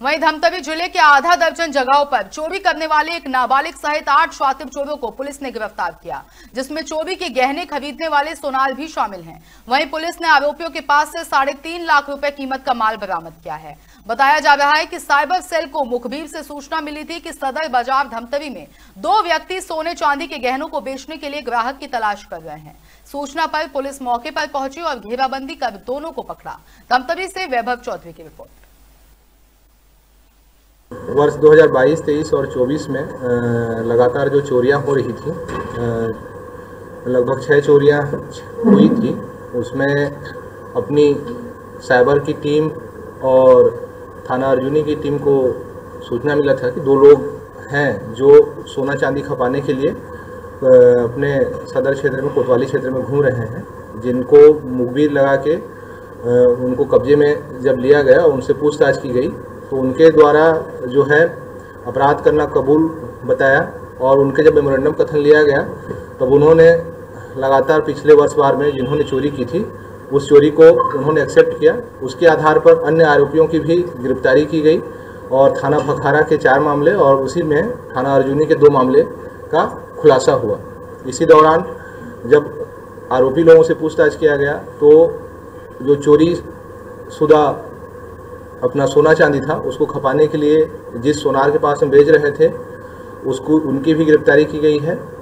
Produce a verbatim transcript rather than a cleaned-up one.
वहीं धमतरी जिले के आधा दर्जन जगहों पर चोरी करने वाले एक नाबालिग सहित आठ शातिर चोरों को पुलिस ने गिरफ्तार किया, जिसमें चोरी के गहने खरीदने वाले सोनार भी शामिल हैं। वहीं पुलिस ने आरोपियों के पास से साढ़े तीन लाख रुपए कीमत का माल बरामद किया है। बताया जा रहा है कि साइबर सेल को मुखबिर से सूचना मिली थी कि सदर बाजार धमतरी में दो व्यक्ति सोने चांदी के गहनों को बेचने के लिए ग्राहक की तलाश कर रहे हैं। सूचना पर पुलिस मौके पर पहुंची और घेराबंदी कर दोनों को पकड़ा। धमतरी से वैभव चौधरी की रिपोर्ट। वर्ष दो हज़ार बाईस, तेईस और चौबीस में लगातार जो चोरियां हो रही थी, लगभग छह चोरियां हुई थी। उसमें अपनी साइबर की टीम और थाना अर्जुनी की टीम को सूचना मिला था कि दो लोग हैं जो सोना चांदी खपाने के लिए अपने सदर क्षेत्र में, कोतवाली क्षेत्र में घूम रहे हैं, जिनको मुखबिर लगा के उनको कब्जे में जब लिया गया, उनसे पूछताछ की गई तो उनके द्वारा जो है अपराध करना कबूल बताया और उनके जब मेमोरेंडम कथन लिया गया तब उन्होंने लगातार पिछले वर्ष भर में जिन्होंने चोरी की थी उस चोरी को उन्होंने एक्सेप्ट किया। उसके आधार पर अन्य आरोपियों की भी गिरफ्तारी की गई और थाना भखारा के चार मामले और उसी में थाना अर्जुनी के दो मामले का खुलासा हुआ। इसी दौरान जब आरोपी लोगों से पूछताछ किया गया तो जो चोरी शुदा अपना सोना चांदी था उसको खपाने के लिए जिस सोनार के पास हम बेच रहे थे उसको उनकी भी गिरफ्तारी की गई है।